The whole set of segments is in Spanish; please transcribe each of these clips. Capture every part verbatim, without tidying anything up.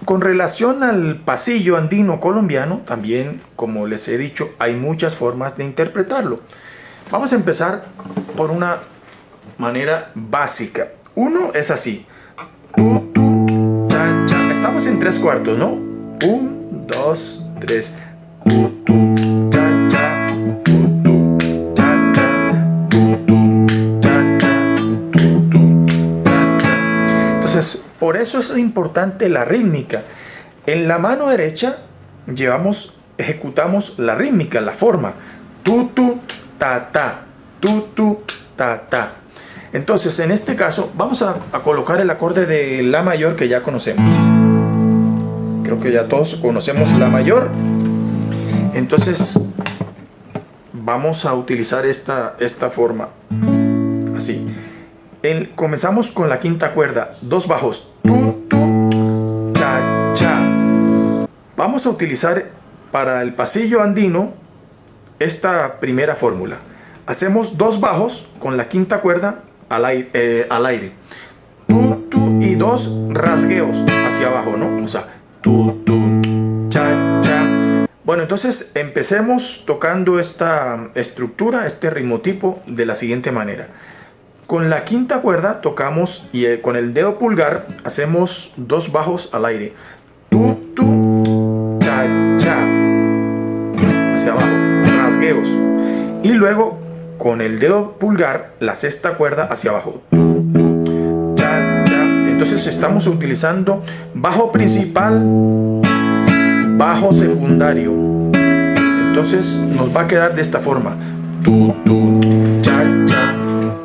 Con relación al pasillo andino colombiano, también, como les he dicho, hay muchas formas de interpretarlo. Vamos a empezar por una manera básica. Uno es así. Tu, tu, cha, cha. Estamos en tres cuartos, ¿no? Un, dos, tres. Tu, tu, cha, cha. Tu, tu, cha, cha. Tu, tu, cha, cha. Tu, tu, cha, cha. Entonces, por eso es importante la rítmica. En la mano derecha llevamos, ejecutamos la rítmica, la forma. Tu, tu, ta, ta. Tu, tu, ta, ta. Entonces, en este caso, vamos a, a colocar el acorde de La mayor que ya conocemos. Creo que ya todos conocemos La mayor. Entonces, vamos a utilizar esta, esta forma. Así. El, comenzamos con la quinta cuerda, dos bajos. Tu, tu, cha, cha. Vamos a utilizar para el pasillo andino esta primera fórmula. Hacemos dos bajos con la quinta cuerda al aire, eh, al aire. Tu, tu, y dos rasgueos hacia abajo, ¿no? O sea, tu, tu, cha, cha. Bueno, entonces empecemos tocando esta estructura, este ritmotipo de la siguiente manera. Con la quinta cuerda tocamos y eh, con el dedo pulgar hacemos dos bajos al aire. Tu, tu, cha, cha. Hacia abajo, rasgueos. Y luego con el dedo pulgar la sexta cuerda hacia abajo. Tu, tu, cha, cha. Entonces estamos utilizando bajo principal, bajo secundario. Entonces nos va a quedar de esta forma. Tu, tu, cha, cha.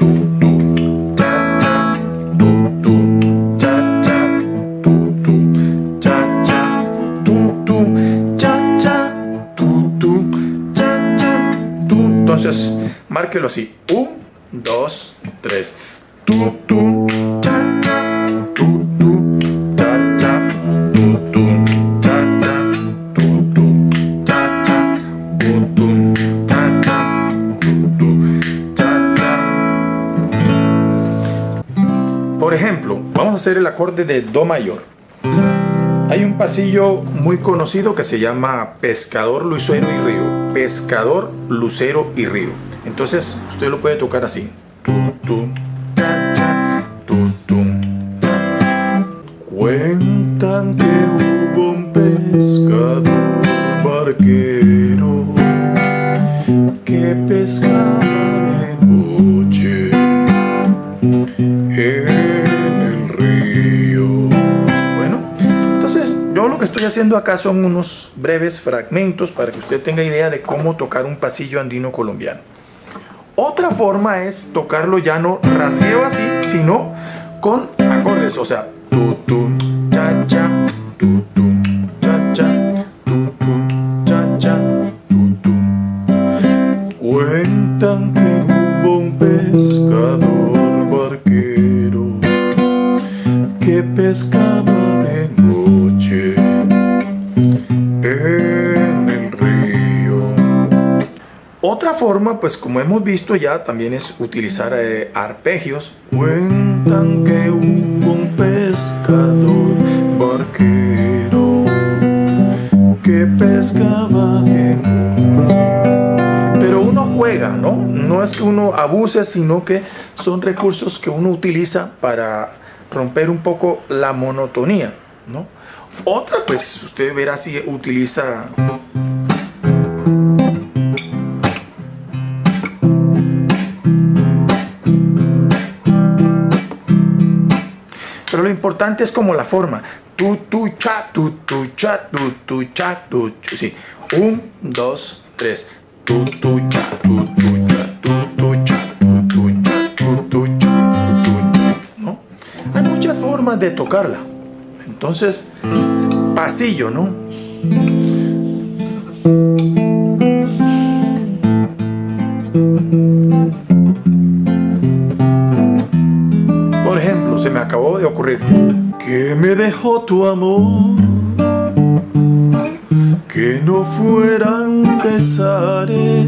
Entonces, márquelo así. Un, dos, tres. Tu, tu, cha, cha, tu, tu, cha, cha, tu, tu, cha, cha, tu, tu, cha, cha, tu, tu, cha, cha, tu, tu, cha, cha. Por ejemplo, vamos a hacer el acorde de Do mayor. Hay un pasillo muy conocido que se llama Pescador, Lucero y Río. Pescador, lucero y río. Entonces usted lo puede tocar así. Tu, tu, cha, cha, tu, tu, cha. Cuentan que hubo un pescador barquero que pescaba de noche en el río. Bueno, entonces yo lo que estoy haciendo acá son unos breves fragmentos para que usted tenga idea de cómo tocar un pasillo andino colombiano. Otra forma es tocarlo ya no rasgueo así, sino con acordes, o sea, tu, tu, cha, cha, tu, tu, cha, cha, tu, tu, cha, cha, tu, tu. Cuentan que hubo un pescador barquero que pescaba de noche en el río. Otra forma, pues como hemos visto ya, también es utilizar eh, arpegios. Cuentan que hubo un pescador barquero que pescaba de noche. Pero uno juega, ¿no? No es que uno abuse, sino que son recursos que uno utiliza para romper un poco la monotonía, ¿no? Otra, pues usted verá si utiliza pero lo importante es como la forma. Tu, tu, cha, tu, tu, cha, tu, tu, cha, tu, sí. Un, dos, tres. Tu, tu, cha, tu, tu, cha, tu, tu, cha, tu, tu, cha, tu, tu, cha, tu, tu, cha. ¿No? Hay muchas formas de tocarla. Entonces, pasillo, ¿no? Por ejemplo, se me acabó de ocurrir. Que me dejó tu amor, que no fueran pesares.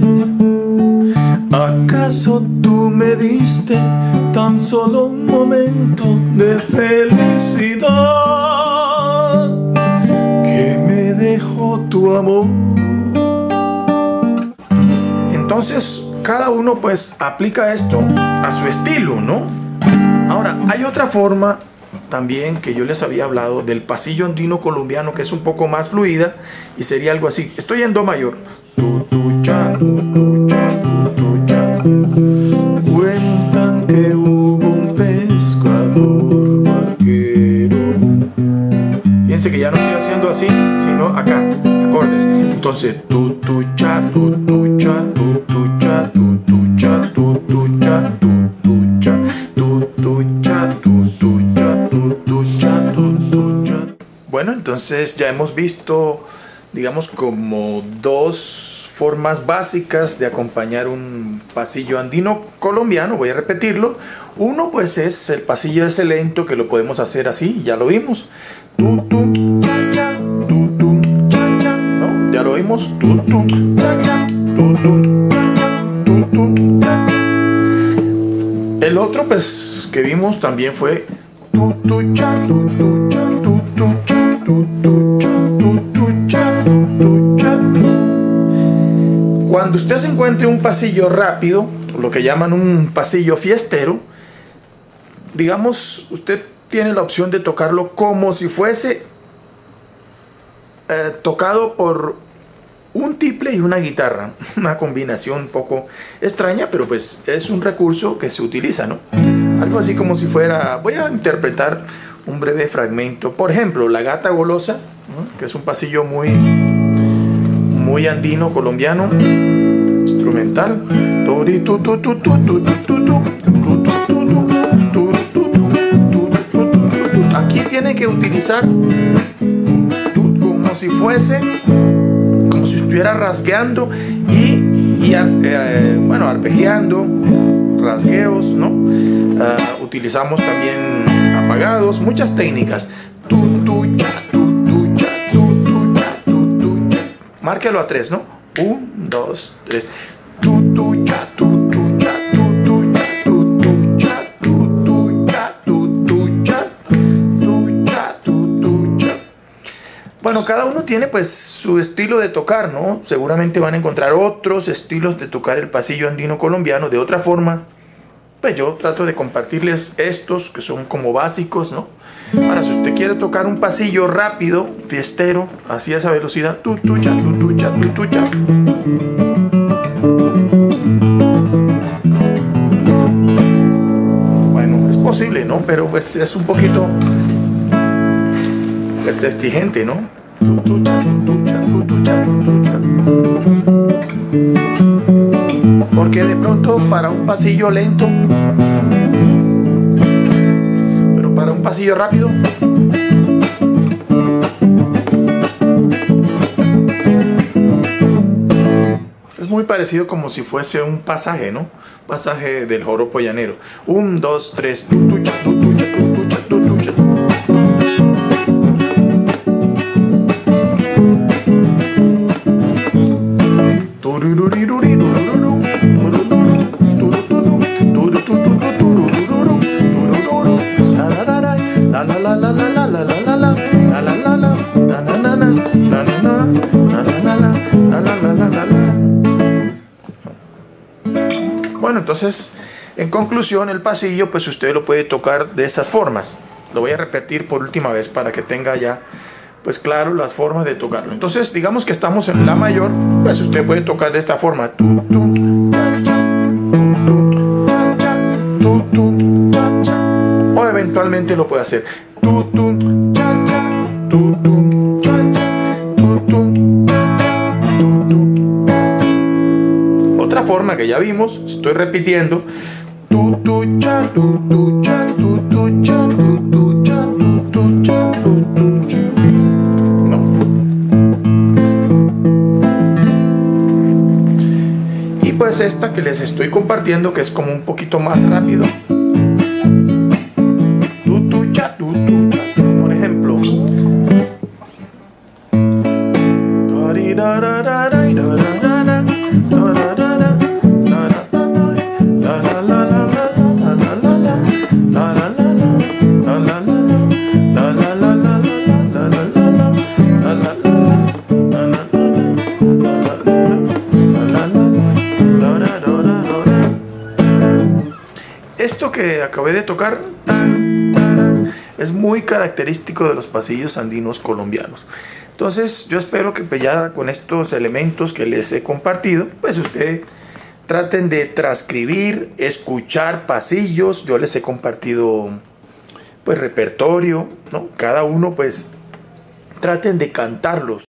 ¿Acaso tú me diste tan solo un momento de felicidad? tu amor. Entonces, cada uno pues aplica esto a su estilo, ¿no? Ahora, hay otra forma también que yo les había hablado del pasillo andino colombiano, que es un poco más fluida y sería algo así. Estoy en do mayor. Tu, tu, cha, tu, tu, cha, tu, tu, cha. Cuentan que hubo un pescador barquero. Fíjense que ya no estoy haciendo así, sino acá, acordes. Entonces, tu, tu, cha, tu, tu, cha, tu, tu, cha, tu, tu, cha, tu, tu, cha, tu, tu, cha, tu, tu, cha, tu, tu, cha, tu, tu, cha, tu, tu, cha. Bueno, entonces ya hemos visto, digamos, como dos formas básicas de acompañar un pasillo andino colombiano. Voy a repetirlo. Uno pues es el pasillo ese lento, que lo podemos hacer así, ya lo vimos. Tu, tu, cha, cha, tu, tu, cha, cha. ¿No? Ya lo vimos. Tu, tu, cha, cha, tu, tu, cha, cha, tu, tu, cha, cha. El otro pues que vimos también fue tu, tu, cha, tu, tu, cha, tu, tu, cha, tu, tu, cha, tu, tu, cha, tu, tu, cha. Cuando usted se encuentre un pasillo rápido, lo que llaman un pasillo fiestero, digamos, usted tiene la opción de tocarlo como si fuese eh, tocado por un tiple y una guitarra. Una combinación un poco extraña, pero pues es un recurso que se utiliza, ¿no? Algo así como si fuera... Voy a interpretar un breve fragmento. Por ejemplo, La Gata Golosa, ¿no? Que es un pasillo muy... muy andino colombiano, instrumental. Aquí tiene que utilizar como si fuese, como si estuviera rasgueando y, y eh, bueno, arpegiando, rasgueos, ¿no? Uh, utilizamos también apagados, muchas técnicas. Tu, tu, cha, tu, tu, cha, tu, tu, cha, tu, tu, cha. Márquelo a tres, ¿no? Un, dos, tres. Tu, tu, cha, tu, tu, cha, tu, tu, cha, tu, tu, cha, tu, tu, cha, tu, tu, cha, tu, cha, tu, tu, cha. Bueno, cada uno tiene pues su estilo de tocar, ¿no? Seguramente van a encontrar otros estilos de tocar el pasillo andino colombiano de otra forma. Pues yo trato de compartirles estos que son como básicos, ¿no? Ahora, si usted quiere tocar un pasillo rápido, fiestero, así a esa velocidad, tu, tu, cha, tu, tu, cha, tu, tu, cha. Bueno, es posible, ¿no? Pero pues es un poquito es exigente, ¿no? Tu, tu, cha, tu, tu, cha, tu, tu, cha, tu, tu, cha. Porque de pronto para un pasillo lento, pero para un pasillo rápido, es muy parecido como si fuese un pasaje, ¿no? Pasaje del joropo llanero. Un, dos, tres, tu, tu, cha, tu, tu, cha, tu, tu, cha, tu, tu, cha. Bueno, entonces, en conclusión, el pasillo, pues usted lo puede tocar de esas formas. Lo voy a repetir por última vez para que tenga ya, pues claro, las formas de tocarlo. Entonces, digamos que estamos en la mayor, pues usted puede tocar de esta forma. Tu, tu, cha, cha, tu, tu, cha, cha, tu, tu, cha, cha. O eventualmente lo puede hacer. Tu, tu, cha, cha, tu, tu, cha, cha, tu, tu, cha, cha, tu, tu, cha, cha. Otra forma que ya vimos, estoy repitiendo. Tu, tu, cha, tu, tu, cha, tu, tu, cha, tu, tu, cha, tu, tu, cha, tu, tu, cha. No. Y pues esta que les estoy compartiendo, que es como un poquito más rápido. Tu, tu, cha, tu, tu, cha. Por ejemplo. esto que acabé de tocar es muy característico de los pasillos andinos colombianos. Entonces yo espero que pues ya con estos elementos que les he compartido, pues ustedes traten de transcribir, escuchar pasillos. Yo les he compartido pues repertorio, ¿no? Cada uno pues traten de cantarlos.